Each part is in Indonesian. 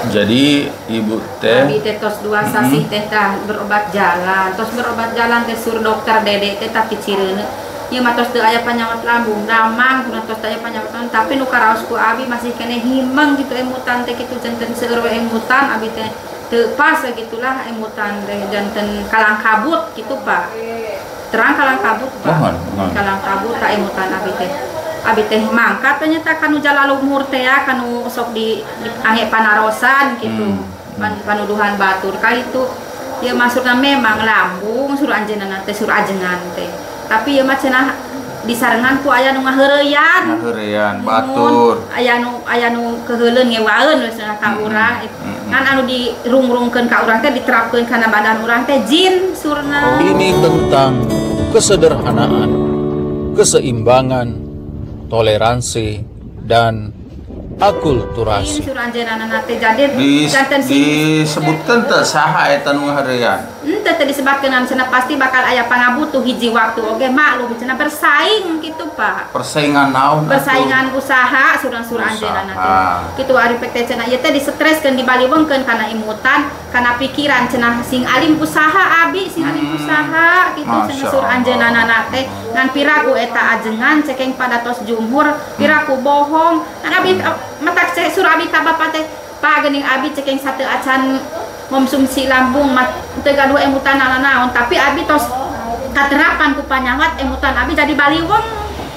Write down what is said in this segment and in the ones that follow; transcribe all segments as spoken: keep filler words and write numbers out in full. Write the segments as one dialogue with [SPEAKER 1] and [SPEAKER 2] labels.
[SPEAKER 1] Jadi ibu teh
[SPEAKER 2] abi teh tos dua sasi teh tah berobat jalan, tos berobat jalan teh sur dokter dede teh tapi cireuna ieu mah tos teu aya panyawat lambung damang kunaon tos teu aya panyawat lambung tapi nu karaos ku abi masih kene himeng gitu emutan teh kitu janten seueur we emutan abi teh teu pas gitulah emutan teh janten kalang kabut gitu Pak. Terang kalang kabut Pak.
[SPEAKER 1] Mohon, mohon.
[SPEAKER 2] Kalang kabut tak emutan abi teh. Abi teh mangkat ternyata kanu jala lumur teh ya kanu sok di, di ange panarosan gitu. Hmm. Pan, panuduhan batur ka itu ieu maksudna memang lambung suruh anjeunna teh suruh ajengan teh. Tapi ieu mah cenah disarengan ku aya nu ngaheureyan.
[SPEAKER 1] ngaheureyan batur.
[SPEAKER 2] Aya nu aya nu keheuleun ngewaeun we cenah ka urang. Hmm. Kan anu dirungrungkeun ka urang teh diterapkeun kana badan urang teh jin surna.
[SPEAKER 3] Ini tentang kesederhanaan, keseimbangan, toleransi, dan akulturasi.
[SPEAKER 2] Jin sur anjeunna teh jadi
[SPEAKER 1] Dis,
[SPEAKER 2] janten
[SPEAKER 1] disebutkan teh saha eta nu ngaheureyan.
[SPEAKER 2] Henteu teh disebutkeun cenah pasti bakal aya pangabutuh hiji waktu oge maklum cenah bersaing gitu Pak.
[SPEAKER 1] Persaingan naon?
[SPEAKER 2] Persaingan usaha surang-sur anjeunna teh. Kitu ari pek teh cenah ieu teh disestreskeun dibaliweungkeun kana imutan, kana pikiran cenah sing alim usaha abi sing alim
[SPEAKER 1] Hmm.
[SPEAKER 2] usaha gitu cenah
[SPEAKER 1] Masya
[SPEAKER 2] sur
[SPEAKER 1] Allah.
[SPEAKER 2] anjeunna teh ngan piraku eta ajengan cekeng pada tos jumhur piraku bohong. Kan abi matak cek sur abi ka bapa teh pa geuning abi cekeng sateu acan konsumsi lambung mat teu gaduh emutan naon tapi abi tos katerapan ku panyawat emutan abi jadi baliweng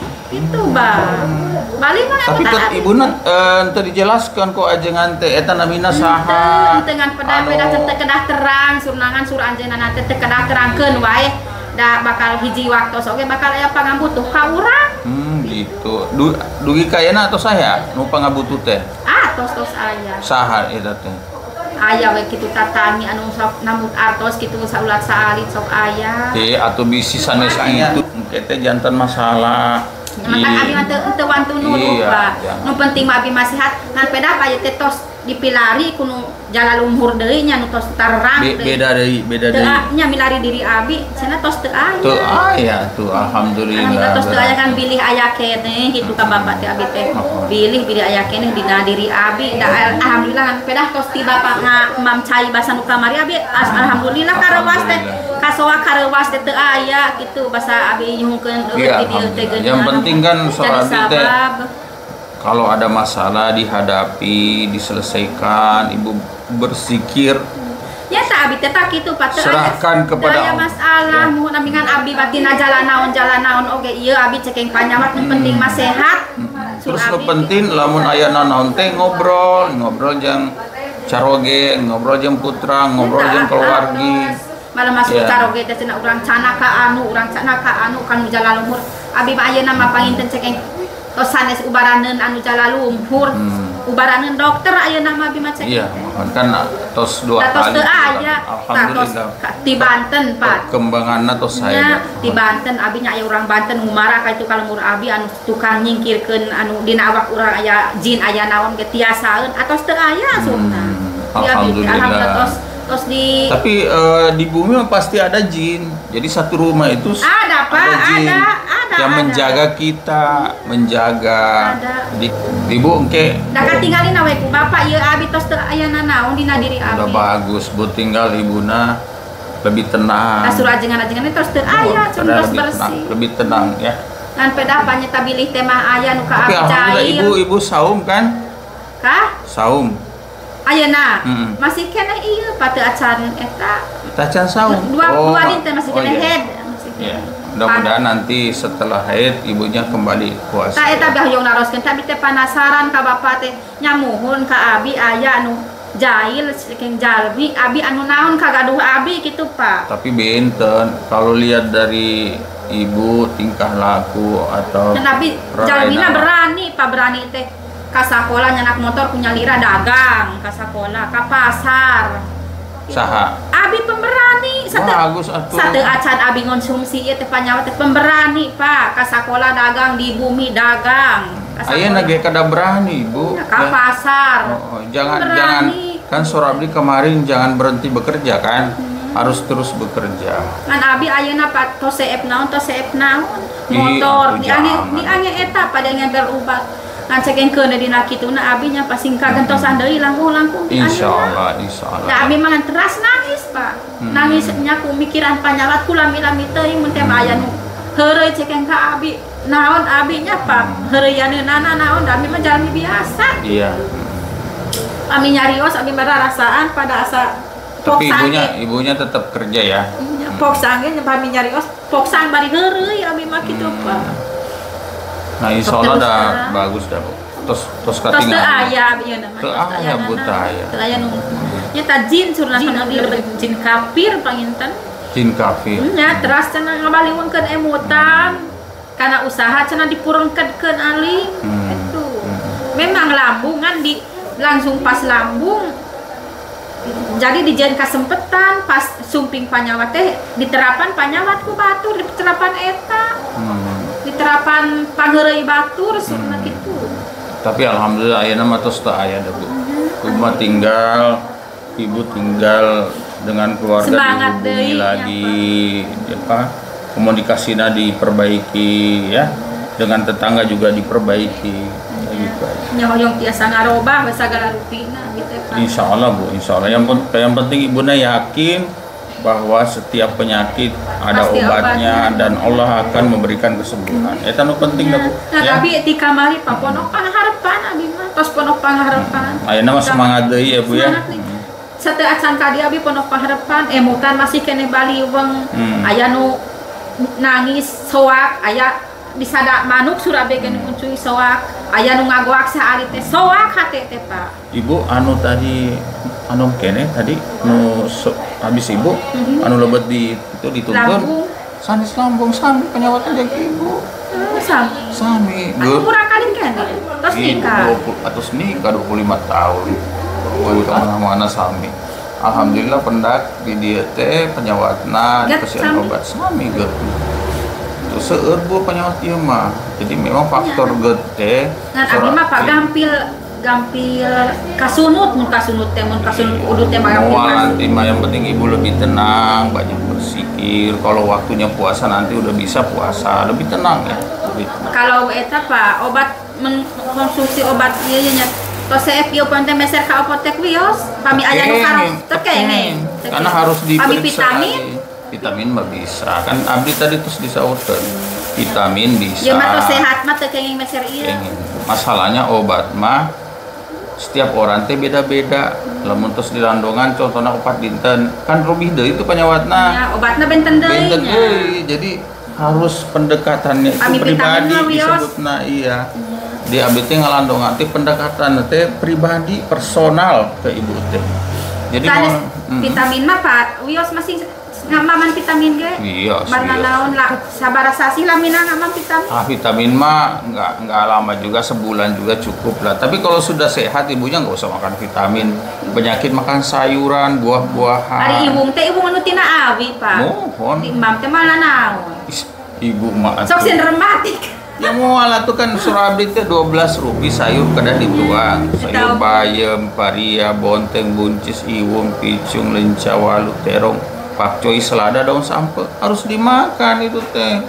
[SPEAKER 2] itu Bang. Baliweng
[SPEAKER 1] Tapi
[SPEAKER 2] emutan
[SPEAKER 1] teh
[SPEAKER 2] abi.
[SPEAKER 1] ibuna teu dijelaskeun ku ajengan teh eta namina saha.
[SPEAKER 2] Henteu ngan peda-peda teu kedah terang surnangan sur anjeunna teh teu kedah terangkeun wae da bakal hiji waktu oge bakal aya pangabutuh ka urang.
[SPEAKER 1] Hmm gitu. Du, dugi kayana atau saya nu pangabutuh teh?
[SPEAKER 2] Ah tos-tos aya.
[SPEAKER 1] Saha eta teh?
[SPEAKER 2] Aya we kitu tatami anu sok namut artos kitu saulat saalit sok aya.
[SPEAKER 1] Eh atau bisi sanes itu engke teh jantan masalah.
[SPEAKER 2] Mata abi mah teu teu wantu nurut
[SPEAKER 1] Iya,
[SPEAKER 2] Pak.
[SPEAKER 1] jangan.
[SPEAKER 2] Nu penting mah abi mah sehat ngan peda aya teh tos dipilari kudu jala luhur deui nya nu tos tarang
[SPEAKER 1] Be, beda deui, beda
[SPEAKER 2] teu
[SPEAKER 1] deui.
[SPEAKER 2] nya milari diri abi cenah tos teu aya.
[SPEAKER 1] Tuh aya tuh alhamdulillah.
[SPEAKER 2] Alhamdulillah tos teu aya kan bilih aya keneh gitu ka bapak teh abi teh. Bilih bilih aya keneh dina diri abi. Da alhamdulillah kan pedah tos ti bapak ngam cai basa nu kamari abi alhamdulillah karewas teh kasoa karewas teh teu aya gitu basa abi nyuhkeun eueuh
[SPEAKER 1] Iya,
[SPEAKER 2] di dieu teh
[SPEAKER 1] alhamdulillah. Yang penting kan soal
[SPEAKER 2] jadi
[SPEAKER 1] teh
[SPEAKER 2] sabab.
[SPEAKER 1] kalau ada masalah dihadapi, diselesaikan, ibu bersikir,
[SPEAKER 2] Ya tak abi teh tak kitu Pak teu
[SPEAKER 1] serahkan kepada
[SPEAKER 2] aya
[SPEAKER 1] Allah.
[SPEAKER 2] masalah
[SPEAKER 1] Ya.
[SPEAKER 2] muhun amingan abi batina jalan naon jalan naon oge ieu abi cekeng panyawat nu penting mah sehat. Sur
[SPEAKER 1] Terus nu
[SPEAKER 2] abi
[SPEAKER 1] penting lamun aya naon teh ngobrol, ngobrol jeung caroge, ngobrol jeung putra, ngobrol jeung keluargi.
[SPEAKER 2] malah masuk
[SPEAKER 1] Ya.
[SPEAKER 2] caroge teh cenah urang cana ka anu urang cana ka anu kanu jala luhur abi mah ayeuna mah panginten cekeng tos sanes ubaraneun anu jala luhur
[SPEAKER 1] Hmm.
[SPEAKER 2] ubaraneun dokter ayeuna mah abi mah cekeng
[SPEAKER 1] Iya, mohon kan tos dua
[SPEAKER 2] da tos
[SPEAKER 1] kali.
[SPEAKER 2] teu aya
[SPEAKER 1] Alhamdulillah.
[SPEAKER 2] di Banten Pak
[SPEAKER 1] Perkembanganna tos
[SPEAKER 2] nya
[SPEAKER 1] saya.
[SPEAKER 2] di Banten abi nya aya urang Banten ngumara ka itu kalau mur abi anu tukang nyingkirkeun anu dina awak urang aya jin aya naon ge tiasaeun atos teu aya sunna.
[SPEAKER 1] Hmm,
[SPEAKER 2] Ya, abi,
[SPEAKER 1] alhamdulillah.
[SPEAKER 2] alhamdulillah tos tos di
[SPEAKER 1] Tapi eh, di bumi mah pasti ada jin. Jadi satu rumah itu s-
[SPEAKER 2] Ada, Pak,
[SPEAKER 1] jin
[SPEAKER 2] ada, ada,
[SPEAKER 1] yang
[SPEAKER 2] ada.
[SPEAKER 1] menjaga kita, menjaga.
[SPEAKER 2] Ada.
[SPEAKER 1] Di, ibu engke
[SPEAKER 2] da katinggalin awe ku bapak ieu abi tos teu aya naon dina diri
[SPEAKER 1] udah
[SPEAKER 2] abi.
[SPEAKER 1] bagus, bu tinggal ibuna lebih tenang.
[SPEAKER 2] Da suruh ajengan-ajengan tos teu aya,
[SPEAKER 1] Oh,
[SPEAKER 2] cuma tos
[SPEAKER 1] lebih tenang,
[SPEAKER 2] bersih.
[SPEAKER 1] lebih tenang ya.
[SPEAKER 2] Ngan peda panyeta bilih teh mah aya nu ka
[SPEAKER 1] Tapi
[SPEAKER 2] abi
[SPEAKER 1] alhamdulillah
[SPEAKER 2] cair.
[SPEAKER 1] ibu ibu saum kan?
[SPEAKER 2] Kah?
[SPEAKER 1] Saum.
[SPEAKER 2] Ayeuna
[SPEAKER 1] Mm-mm.
[SPEAKER 2] masih keneh ieu pateu acan eta.
[SPEAKER 1] Tacan saum.
[SPEAKER 2] Dua dua dinten masih keneh
[SPEAKER 1] iya.
[SPEAKER 2] head. Masih
[SPEAKER 1] Ya,
[SPEAKER 2] keneh.
[SPEAKER 1] mudah-mudahan nanti setelah haid ibunya kembali puasa.
[SPEAKER 2] Ta eta bahyong naroskeun tapi teh penasaran ka bapak teh nyamuhun ka abi aya anu jahil saking jalmi abi anu naon kagaduh abi gitu Pak.
[SPEAKER 1] Tapi benten kalau lihat dari ibu tingkah laku atau
[SPEAKER 2] Dan abi jalmina berani Pak berani teh ka sakola nyanak motor punya lira dagang ka sakola ka pasar.
[SPEAKER 1] saha.
[SPEAKER 2] Abi pemberani sate
[SPEAKER 1] Bagus atuh.
[SPEAKER 2] sate acan abi konsumsi ieu teh panyawa teh pemberani Pak ka sakola dagang di bumi dagang. Ka
[SPEAKER 1] Ayeuna
[SPEAKER 2] sakola.
[SPEAKER 1] ge kada berani, Bu.
[SPEAKER 2] Ya, ka pasar.
[SPEAKER 1] Oh, oh, jangan
[SPEAKER 2] Berani.
[SPEAKER 1] jangan kan Sorabdi kemarin jangan berhenti bekerja kan? Harus terus bekerja.
[SPEAKER 2] Kan abi ayeuna Pak tos seep naon tos seep naon
[SPEAKER 1] Ih,
[SPEAKER 2] motor
[SPEAKER 1] atuh
[SPEAKER 2] di ange
[SPEAKER 1] jangan.
[SPEAKER 2] di ange eta pada ngebel ubat Kan ceking keun di nakituna abinya pasing kagentosan deui langkung-langkung.
[SPEAKER 1] Insyaallah, insyaallah.
[SPEAKER 2] Da abi mangan teras nangis, Pak.
[SPEAKER 1] Hmm.
[SPEAKER 2] Nangisnya ku mikiran panyawat ku lami-lami teuing mun teh aya nu heureuy ceking ka abi. Naon abinya, Pak? Heureuyaneunana naon abi mah jalmi biasa.
[SPEAKER 1] Iya.
[SPEAKER 2] Ami nyarios abi mah rasaan pada asa
[SPEAKER 1] Tapi ibunya ibunya tetap kerja ya.
[SPEAKER 2] pok sange kami nyarios pok sang bari heureuy abi mah kitu, Pak.
[SPEAKER 1] Nah, insya Allah dah bagus dah, Bu. Terus terus
[SPEAKER 2] Tos teu
[SPEAKER 1] ketinggalan.
[SPEAKER 2] aya ieu nama.
[SPEAKER 1] Teu aya buta aya.
[SPEAKER 2] Teu aya nu. Nya ta jin surna kana di jin kafir panginten.
[SPEAKER 1] Jin kafir.
[SPEAKER 2] Nya teras cenah ngabaliwungkeun emutan. Kana usaha cenah dipurengkeun ali.
[SPEAKER 1] Hmm.
[SPEAKER 2] Itu. Memang lambungan di langsung pas lambung. Jadi dijen kasempetan pas sumping panyawat teh diterapan panyawat ku batur diterapan eta.
[SPEAKER 1] Hmm.
[SPEAKER 2] Diterapan pangeureuy batur surna
[SPEAKER 1] Hmm.
[SPEAKER 2] kitu.
[SPEAKER 1] Tapi alhamdulillah ayeuna mah tos teu aya da, Bu. Cuma tinggal ibu tinggal dengan keluarga
[SPEAKER 2] Semangat
[SPEAKER 1] dihubungi
[SPEAKER 2] deui,
[SPEAKER 1] lagi apa komunikasinya diperbaiki ya, dengan tetangga juga diperbaiki gitu aja.
[SPEAKER 2] Nya hoyong tiasa ngarobah we sagala rupina gitu ya, Pak.
[SPEAKER 1] Insya Allah, Bu, insya Allah. Yang, pen- yang penting ibuna yakin bahwa setiap penyakit ada
[SPEAKER 2] Pasti
[SPEAKER 1] obatnya,
[SPEAKER 2] obatnya.
[SPEAKER 1] dan Allah akan memberikan kesembuhan. Itu nu penting dah, Bu.
[SPEAKER 2] Nah,
[SPEAKER 1] Ya.
[SPEAKER 2] tapi di kamari Pak ponok pangharepan abi mah tos ponok pangharepan.
[SPEAKER 1] Ayeuna mah semangat deui ya, Bu ya.
[SPEAKER 2] Semangat nih. Sateu acan ka dia abi ponok pangharepan emutan masih kene baliweng.
[SPEAKER 1] Hmm.
[SPEAKER 2] Aya nu nangis soak, aya disada manuk surabe geus muncuy soak, aya nu ngagoak saali teh soak hate teh, Pak.
[SPEAKER 1] Ibu anu tadi anu kene tadi nu so, habis ibu
[SPEAKER 2] Mhm.
[SPEAKER 1] anu lebet di itu dituntun
[SPEAKER 2] Lambung.
[SPEAKER 1] sanes lambung sami penyawatan jeung ibu
[SPEAKER 2] Hmm, sam.
[SPEAKER 1] sami
[SPEAKER 2] Anu kurang kalin kene. Tos nikah.
[SPEAKER 1] atau nikah dua puluh lima tahun oh kemana-mana sami. Alhamdulillah pendak di dia teh penyawatna
[SPEAKER 2] Get
[SPEAKER 1] dikasihan
[SPEAKER 2] sami.
[SPEAKER 1] obat sami get terus seueur bu penyawat ieu mah jadi memang faktor get teh
[SPEAKER 2] Ngan abdi mah Pak gampil gampil kasunut mun kasunut teh mun kasunut udut teh mah gampil
[SPEAKER 1] Mual
[SPEAKER 2] kasunut.
[SPEAKER 1] nanti mah yang penting ibu lebih tenang, banyak bersikir. Kalau waktunya puasa nanti udah bisa puasa, lebih tenang ya. Lebih tenang.
[SPEAKER 2] Kalau eta Pak obat mengkonsumsi obat ieu nya tos seef ieu pun teh meser ka apotek wios pami aya nu karos teu kenging.
[SPEAKER 1] Karena harus
[SPEAKER 2] Pami
[SPEAKER 1] diperiksa
[SPEAKER 2] vitamin.
[SPEAKER 1] lagi. Vitamin mah bisa. Kan abdi tadi terus disaurkeun. Vitamin bisa.
[SPEAKER 2] Ya mah tos sehat mah teu kenging meser ieu.
[SPEAKER 1] Kenging. Masalahnya obat mah setiap orang teh beda-beda. Lamun tos di landongan contohnya opat dinten kan rubih deui itu penyawatna.
[SPEAKER 2] Ya obatna benten deui
[SPEAKER 1] Benten
[SPEAKER 2] nya.
[SPEAKER 1] deui. Jadi harus pendekatannya itu
[SPEAKER 2] Ami vitamin
[SPEAKER 1] pribadi
[SPEAKER 2] mah, wios.
[SPEAKER 1] disebutna iya. Di abdi teh ngalandongan teh pendekatan teh pribadi personal ke ibu teh. Jadi
[SPEAKER 2] Sanes
[SPEAKER 1] mau mm,
[SPEAKER 2] vitamin mah Pak wios masih ngamaman vitamin ge.
[SPEAKER 1] Iya,
[SPEAKER 2] Barna
[SPEAKER 1] iya.
[SPEAKER 2] naon lah sabaraha sasi lamina ngaman vitamin.
[SPEAKER 1] ah, vitamin mah nggak nggak lama juga, sebulan juga cukup lah. Tapi kalau sudah sehat ibunya nggak usah makan vitamin. Penyakit makan sayuran, buah-buahan.
[SPEAKER 2] Ari ibung teh ibung anu tina abi, Pak.
[SPEAKER 1] Mohon.
[SPEAKER 2] Di imam teh malah naon.
[SPEAKER 1] Is, ibu mah
[SPEAKER 2] Sok
[SPEAKER 1] atuh.
[SPEAKER 2] rematik.
[SPEAKER 1] Ya mau alat tuh kan surabdi teh dua belas rupiah sayur kada dituang. Sayur
[SPEAKER 2] Tahu.
[SPEAKER 1] bayam, paria, bonteng, buncis, iwung, picung, lenca, walu, terong, pakcoy, selada, daun sampe harus dimakan itu teh.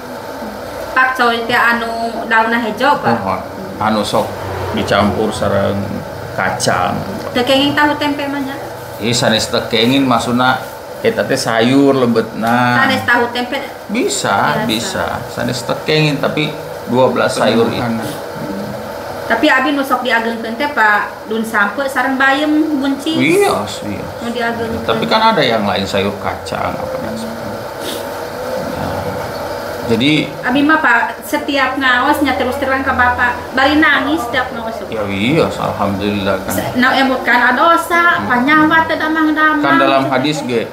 [SPEAKER 2] Pak coy teh anu daunna hejo, Pak.
[SPEAKER 1] Mohon. Anu sok dicampur sareng kacang.
[SPEAKER 2] Teu kenging tahu tempe mah nya.
[SPEAKER 1] Ih sanes teh kenging maksudna eta teh sayur lebetna.
[SPEAKER 2] Sanes tahu tempe
[SPEAKER 1] Bisa,
[SPEAKER 2] Biasa.
[SPEAKER 1] bisa. Sanes teh kenging tapi dua belas sayur itu.
[SPEAKER 2] tapi abi nu sok diageungkeun teh Pak dun sampe sareng bayem buncis.
[SPEAKER 1] Iya, iya.
[SPEAKER 2] Nu diageungkeun.
[SPEAKER 1] Tapi kan ada yang lain sayur kacang apa dan sebagainya. Nah, jadi
[SPEAKER 2] abi mah Pak setiap ngaosnya terus terang ke Bapak bari nangis setiap ngaos.
[SPEAKER 1] ya iya, alhamdulillah kan.
[SPEAKER 2] Na emut kana dosa, panyawat teh damang-damang.
[SPEAKER 1] Kan dalam hadis ge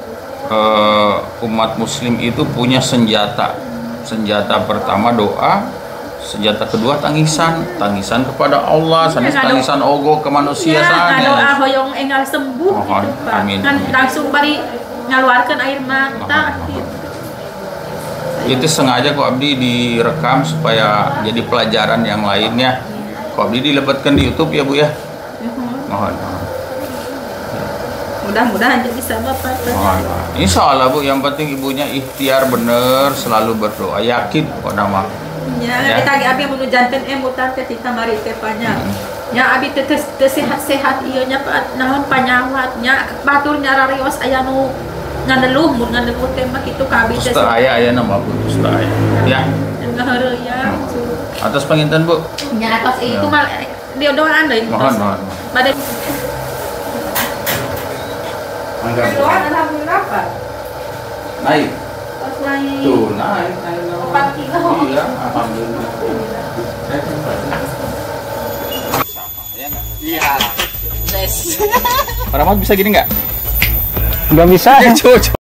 [SPEAKER 1] eh, umat muslim itu punya senjata. Senjata pertama doa, senjata kedua tangisan, tangisan kepada Allah, sanes
[SPEAKER 2] ngado-
[SPEAKER 1] tangisan ogo ke manusia
[SPEAKER 2] Ya,
[SPEAKER 1] sanes.
[SPEAKER 2] doa hoyong enggal sembuh
[SPEAKER 1] Mohon,
[SPEAKER 2] gitu Pak.
[SPEAKER 1] amin.
[SPEAKER 2] Kan langsung bari ngaluarkeun air mata
[SPEAKER 1] Mohon,
[SPEAKER 2] gitu.
[SPEAKER 1] Itu sengaja kok abdi direkam supaya jadi pelajaran yang lainnya. Kok abdi dilepetkan di YouTube ya Bu ya.
[SPEAKER 2] Mhm.
[SPEAKER 1] Mohon, mohon.
[SPEAKER 2] Mudah-mudahan jadi bisa Bapak.
[SPEAKER 1] mohon, mohon. Insya Allah Bu, yang penting ibunya ikhtiar bener, selalu berdoa, yakin kok nama
[SPEAKER 2] Ya,
[SPEAKER 1] Ya.
[SPEAKER 2] ditagi abi mulu janten emutan teh tita mari teh panya. Ya abi teh teh sehat-sehat ieu nya naon panyawatnya batur nyararios aya nu nganeluh mun nganeluh teh mah kitu ka abi teh.
[SPEAKER 1] Ustaz aya aya nama Bu Ustaz aya. Ya.
[SPEAKER 2] Ngaheureuh ya.
[SPEAKER 1] Atas panginten Bu.
[SPEAKER 2] Nya atas
[SPEAKER 1] Ya.
[SPEAKER 2] itu mah dia doaan deui.
[SPEAKER 1] Mohon mohon.
[SPEAKER 2] Bade
[SPEAKER 1] Mangga.
[SPEAKER 2] doaan alhamdulillah Pak.
[SPEAKER 1] Naik.
[SPEAKER 2] Pas naik.
[SPEAKER 1] Tuh, naik naik.
[SPEAKER 2] Empat kilo.
[SPEAKER 1] Iya, alhamdulillah.
[SPEAKER 4] Iya.
[SPEAKER 1] Pak Rahmat bisa gini nggak?
[SPEAKER 4] Nggak bisa.
[SPEAKER 1] Coba.